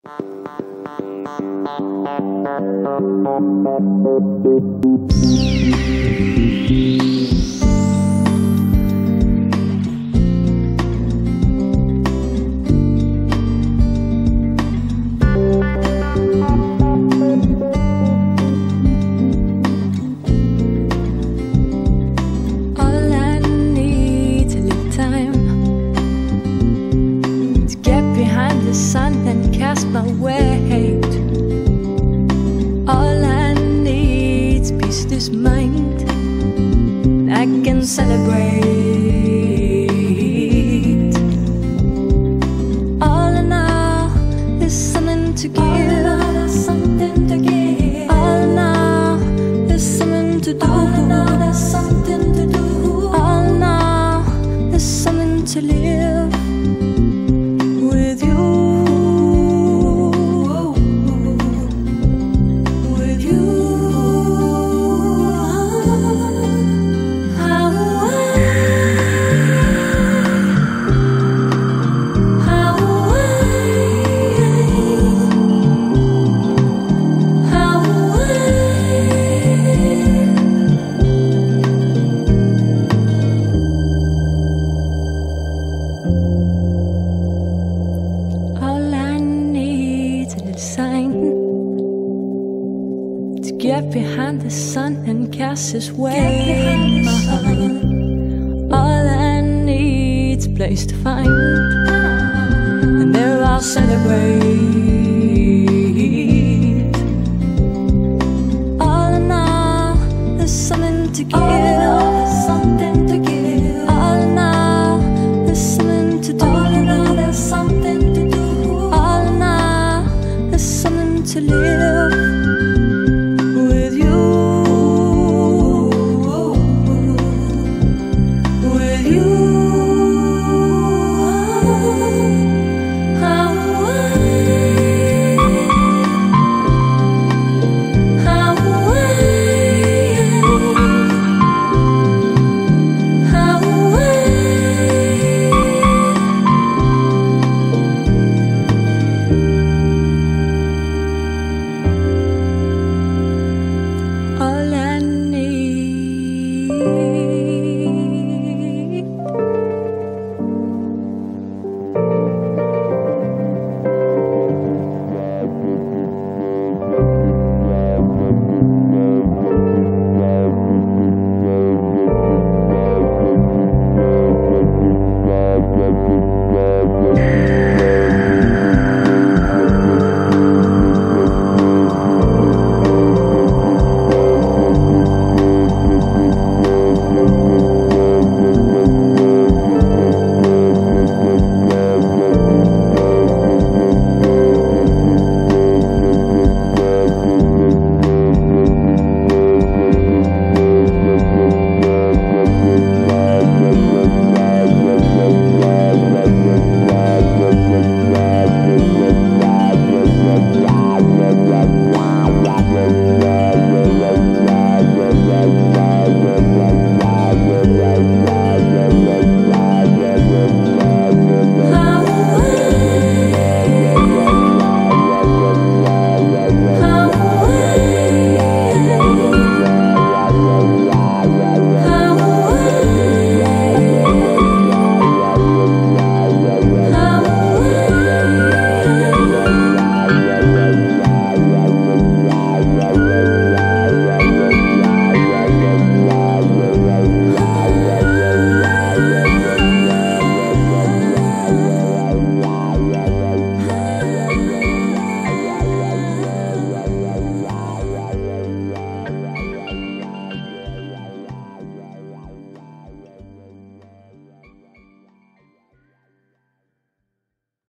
His way. All I need's a place to find, and there I'll celebrate. All in all, there's something to give. All in all, there's something to give. All in all, there's something to do. All in all, there's something to do. All in all, there's something to live.